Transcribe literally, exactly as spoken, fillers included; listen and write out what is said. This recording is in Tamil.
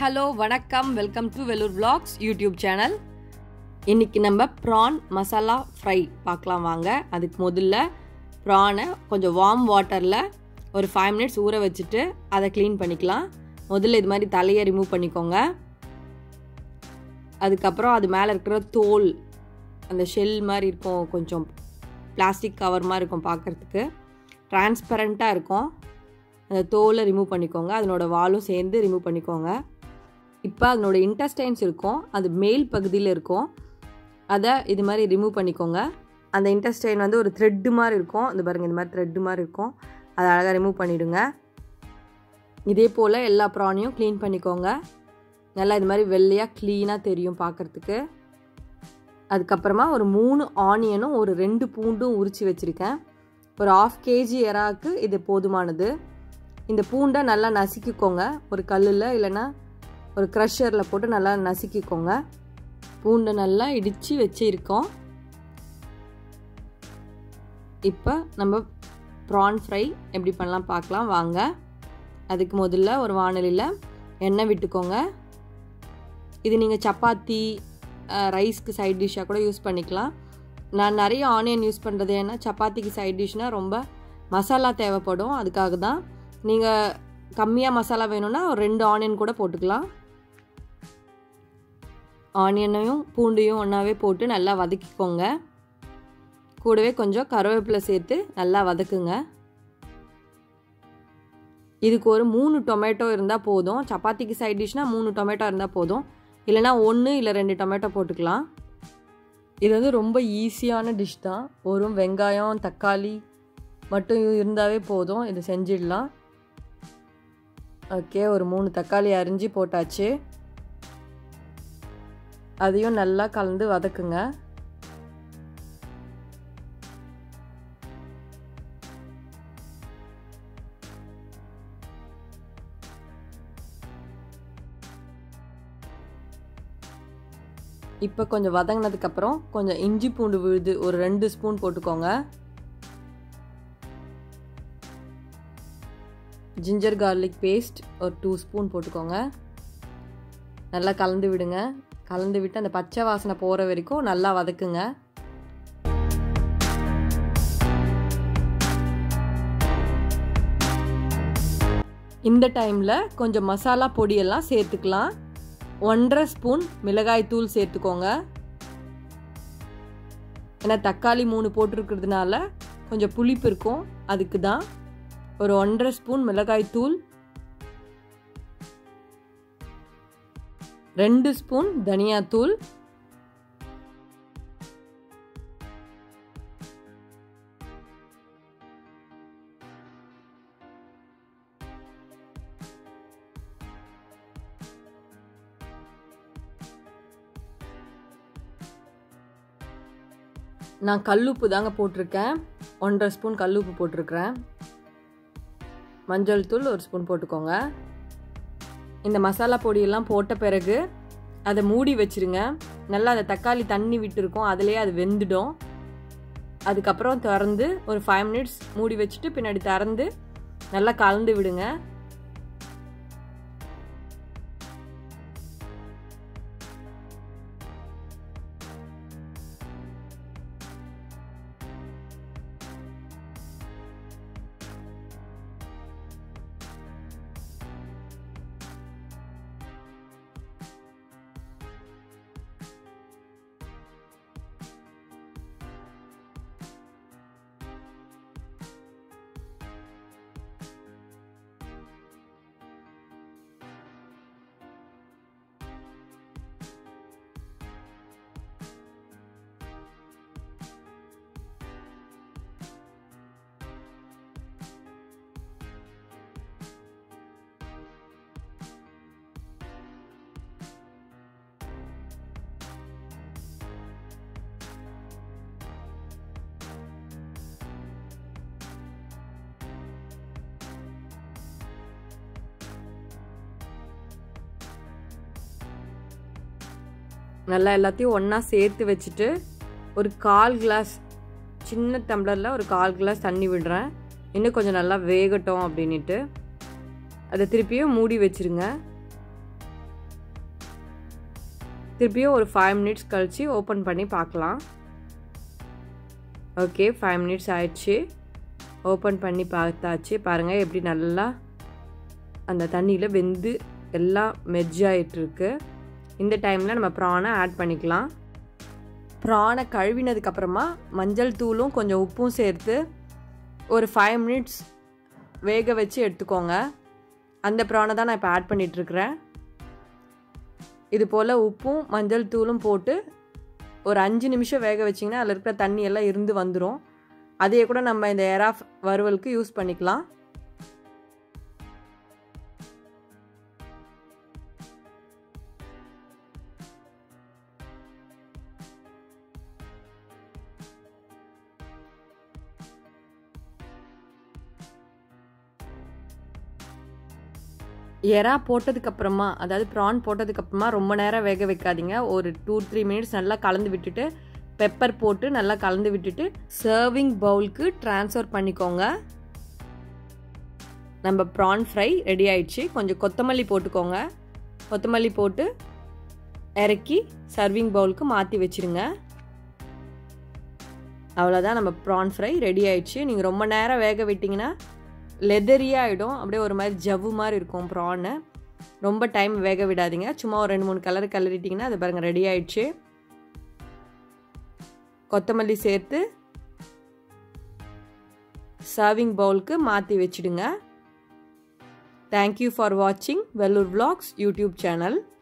ஹலோ வணக்கம், welcome to Vellore vlogs YouTube channel. இன்றைக்கி நம்ம ப்ரான் மசாலா ஃப்ரை பார்க்கலாம் வாங்க. அதுக்கு முதல்ல ப்ரானை கொஞ்சம் வார்ம் வாட்டரில் ஒரு ஃபைவ் மினிட்ஸ் ஊற வச்சுட்டு அதை க்ளீன் பண்ணிக்கலாம். முதல்ல இது மாதிரி தலையை ரிமூவ் பண்ணிக்கோங்க. அதுக்கப்புறம் அது மேலே இருக்கிற தோல், அந்த ஷெல் மாதிரி இருக்கும், கொஞ்சம் பிளாஸ்டிக் கவர் மாதிரி இருக்கும், பார்க்குறதுக்கு டிரான்ஸ்பரண்ட்டாக இருக்கும். அந்த தோலை ரிமூவ் பண்ணிக்கோங்க. அதனோட வாலும் சேர்ந்து ரிமூவ் பண்ணிக்கோங்க. இப்போ அதனோட இன்டெஸ்டைன்ஸ் இருக்கும், அது மேல் பகுதியில் இருக்கும், அதை இது மாதிரி ரிமூவ் பண்ணிக்கோங்க. அந்த இன்டெஸ்டைன் வந்து ஒரு த்ரெட்டு மாதிரி இருக்கும், இந்த பாருங்கள், இந்த மாதிரி த்ரெட்டு மாதிரி இருக்கும், அதை அழகாக ரிமூவ் பண்ணிவிடுங்க. இதே போல் எல்லா ப்ரானையும் க்ளீன் பண்ணிக்கோங்க. நல்லா இது மாதிரி வெள்ளையாக க்ளீனாக தெரியும் பார்க்குறதுக்கு. அதுக்கப்புறமா ஒரு மூணு ஆனியனும் ஒரு ரெண்டு பூண்டும் உரித்து வச்சுருக்கேன். ஒரு ஆஃப் கேஜி எறாவுக்கு இது போதுமானது. இந்த பூண்டை நல்லா நசுக்கிக்கோங்க. ஒரு கல்லில் இல்லைன்னா ஒரு க்ரஷரில் போட்டு நல்லா நசுக்கிக்கோங்க. பூண்டை நல்லா இடித்து வச்சுருக்கோம். இப்போ நம்ம ப்ரான் ஃப்ரை எப்படி பண்ணலாம் பார்க்கலாம் வாங்க. அதுக்கு முதல்ல ஒரு வாணலியில் எண்ணெய் விட்டுக்கோங்க. இது நீங்கள் சப்பாத்தி, ரைஸ்க்கு சைட் டிஷ்ஷாக கூட யூஸ் பண்ணிக்கலாம். நான் நிறைய ஆனியன் யூஸ் பண்ணுறது ஏன்னா சப்பாத்திக்கு சைட் டிஷ்னால் ரொம்ப மசாலா தேவைப்படும், அதுக்காக தான். நீங்கள் கம்மியாக மசாலா வேணும்னா ஒரு ரெண்டு ஆனியன் கூட போட்டுக்கலாம். ஆனியனையும் பூண்டையும் ஒன்றாவே போட்டு நல்லா வதக்கிக்கோங்க. கூடவே கொஞ்சம் கருவேப்பிலை சேர்த்து நல்லா வதக்குங்க. இதுக்கு ஒரு மூணு டொமேட்டோ இருந்தால் போதும். சப்பாத்திக்கு சைட் டிஷ்னால் மூணு டொமேட்டோ இருந்தால் போதும், இல்லைனா ஒன்று இல்லை ரெண்டு டொமேட்டோ போட்டுக்கலாம். இது வந்து ரொம்ப ஈஸியான டிஷ் தான். ஒரு வெங்காயம் தக்காளி மட்டும் இருந்தாவே போதும், இது செஞ்சிடலாம். ஓகே, ஒரு மூணு தக்காளி அரிஞ்சு போட்டாச்சு. அதையும் நல்லா கலந்து வதக்குங்க. இப்போ கொஞ்சம் வதங்கினதுக்கப்புறம் கொஞ்சம் இஞ்சி பூண்டு விழுது ஒரு ரெண்டு ஸ்பூன் போட்டுக்கோங்க. ஜிஞ்சர் கார்லிக் பேஸ்ட் ஒரு டூ ஸ்பூன் போட்டுக்கோங்க. நல்லா கலந்து விடுங்க. கலந்து விட்டு அந்த பச்சை வாசனை போகிற வரைக்கும் நல்லா வதக்குங்க. இந்த டைமில் கொஞ்சம் மசாலா பொடியெல்லாம் சேர்த்துக்கலாம். ஒன்றரை ஸ்பூன் மிளகாய் தூள் சேர்த்துக்கோங்க. ஏன்னா தக்காளி மூணு போட்டிருக்கிறதுனால கொஞ்சம் புளிப்பு இருக்கும், அதுக்கு தான். ஒரு ஒன்றரை ஸ்பூன் மிளகாய் தூள், ரெண்டு ஸ்பூன் தனியாத்தூள், நான் கல்லுப்பு தாங்க போட்டிருக்கேன். ஒன்றரை ஸ்பூன் கல்லுப்பு போட்டிருக்கிறேன். மஞ்சள் தூள் ஒரு ஸ்பூன் போட்டுக்கோங்க. இந்த மசாலா பொடியெல்லாம் போட்ட பிறகு அதை மூடி வச்சுருங்க. நல்லா அந்த தக்காளி தண்ணி விட்டுருக்கோம், அதிலே அது வெந்துடும். அதுக்கப்புறம் திறந்து ஒரு ஃபைவ் மினிட்ஸ் மூடி வச்சுட்டு பின்னாடி திறந்து நல்லா கலந்து விடுங்க. நல்லா எல்லாத்தையும் ஒன்றா சேர்த்து வச்சுட்டு ஒரு கால் கிளாஸ், சின்ன டம்ளரில் ஒரு கால் கிளாஸ் தண்ணி விடுறேன். இன்னும் கொஞ்சம் நல்லா வேகட்டும் அப்படின்ட்டு அதை திருப்பியும் மூடி வச்சுருங்க. திருப்பியும் ஒரு ஃபைவ் மினிட்ஸ் கழித்து ஓப்பன் பண்ணி பார்க்கலாம். ஓகே, ஃபைவ் மினிட்ஸ் ஆயிடுச்சு. ஓப்பன் பண்ணி பார்த்தாச்சு. பாருங்கள் எப்படி நல்லா அந்த தண்ணியில் வெந்து எல்லாம் மெர்ஜ் ஆகிட்டுருக்கு. இந்த டைமில் நம்ம ப்ரானை ஆட் பண்ணிக்கலாம். ப்ரானை கழுவினதுக்கப்புறமா மஞ்சள் தூளும் கொஞ்சம் உப்பும் சேர்த்து ஒரு ஃபைவ் மினிட்ஸ் வேக வச்சு எடுத்துக்கோங்க. அந்த ப்ரானை தான் நான் இப்போ ஆட் பண்ணிகிட்ருக்கிறேன். இது போல் உப்பும் மஞ்சள் தூளும் போட்டு ஒரு அஞ்சு நிமிஷம் வேக வச்சிங்கன்னா அதில் இருக்கிற தண்ணி எல்லாம் இருந்து வந்துடும். அதையே கூட நம்ம இந்த எறா வறுவலுக்கு யூஸ் பண்ணிக்கலாம். எறா போட்டதுக்கப்புறமா, அதாவது ப்ரான் போட்டதுக்கப்புறமா ரொம்ப நேரம் வேக வைக்காதீங்க. ஒரு டூ த்ரீ மினிட்ஸ் நல்லா கலந்து விட்டுட்டு பெப்பர் போட்டு நல்லா கலந்து விட்டுட்டு சர்விங் பவுலுக்கு ட்ரான்ஸ்ஃபர் பண்ணிக்கோங்க. நம்ம ப்ரான் ஃப்ரை ரெடி ஆயிடுச்சு. கொஞ்சம் கொத்தமல்லி போட்டுக்கோங்க. கொத்தமல்லி போட்டு இறக்கி சர்விங் பவுலுக்கு மாற்றி வச்சுருங்க. அவ்வளோதான், நம்ம ப்ரான் ஃப்ரை ரெடி ஆயிடுச்சு. நீங்கள் ரொம்ப நேரம் வேக விட்டிங்கன்னா லெதரியாக ஆகிடும். அப்படியே ஒரு மாதிரி ஜவ்வு மாதிரி இருக்கும் ப்ரான்னு. ரொம்ப டைம் வேக விடாதீங்க. சும்மா ஒரு ரெண்டு மூணு கலர் கலரிட்டிங்கன்னா அது பாருங்கள் ரெடி ஆயிடுச்சு. கொத்தமல்லி சேர்த்து சர்விங் பவுலுக்கு மாற்றி வச்சுடுங்க. தேங்க்யூ ஃபார் வாட்சிங் வெல்லூர் விலாக்ஸ் யூடியூப் சேனல்.